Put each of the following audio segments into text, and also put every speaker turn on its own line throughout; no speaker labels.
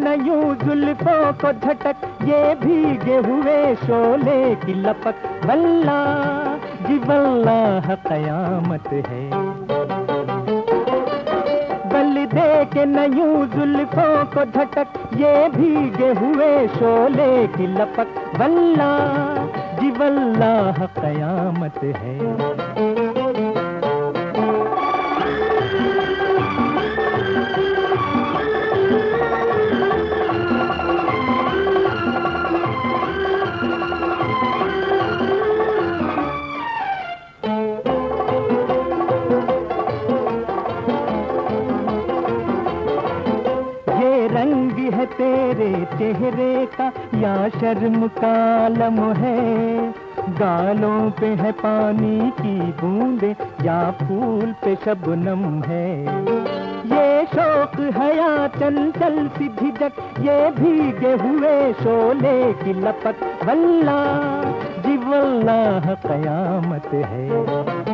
न यूं जुल्फों को झटक, ये भीगे हुए शोले की लपक, वल्लाह जी वल्लाह कयामत है। बल दे के न यूं जुल्फों को झटक, ये भीगे हुए शोले की लपक, वल्लाह जी वल्लाह कयामत है। रंग है तेरे चेहरे का या शर्म का आलम है, गालों पे है पानी की बूंदे या फूल पे शबनम है। ये शौक है या चंचल सी झिझक, ये भीगे हुए शोले की लपक, वल्लाह जी वल्लाह कयामत है।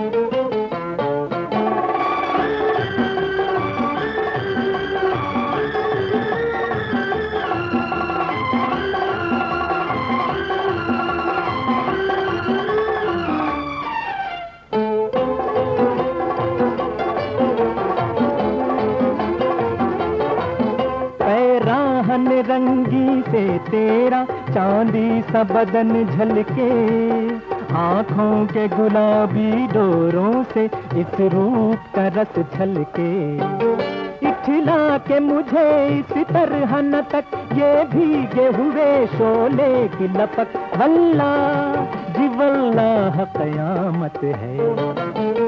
राहन रंगी से तेरा चांदी सा बदन झलके, आँखों के गुलाबी डोरों से इस रूप का रस छलके, इठला के मुझे इस तरह न तक, ये भीगे हुए शोले की लपक, वल्लाह जी वल्लाह कयामत है।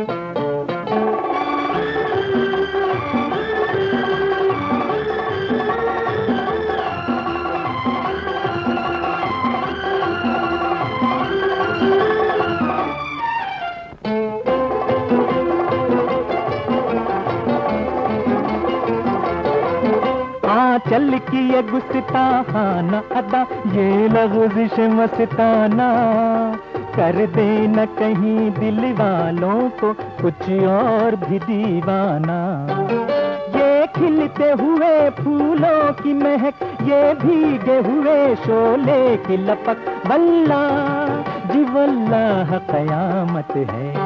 चल की ये गुस्ताखाना अदा, ये लग़ज़िश मस्ताना, कर दे न कहीं दिल वालों को कुछ और भी दीवाना। ये खिलते हुए फूलों की महक, ये भीगे हुए शोले की लपक, वल्लाह जी वल्लाह कयामत है।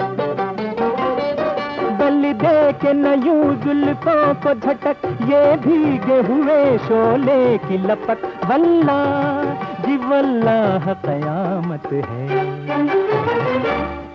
बल दे के न यूं जुल्फों को झटक, ये भीगे हुए शोले की लपक, वल्लाह जी वल्लाह कयामत है।